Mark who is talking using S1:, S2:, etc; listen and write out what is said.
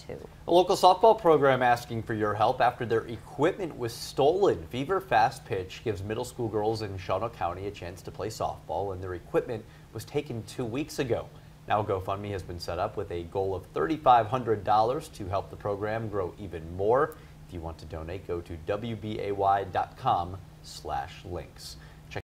S1: too.
S2: A local softball program asking for your help after their equipment was stolen. Fever Fast Pitch gives middle school girls in Shawano County a chance to play softball, and their equipment was taken 2 weeks ago. Now GoFundMe has been set up with a goal of $3,500 to help the program grow even more. If you want to donate, go to wbay.com/links.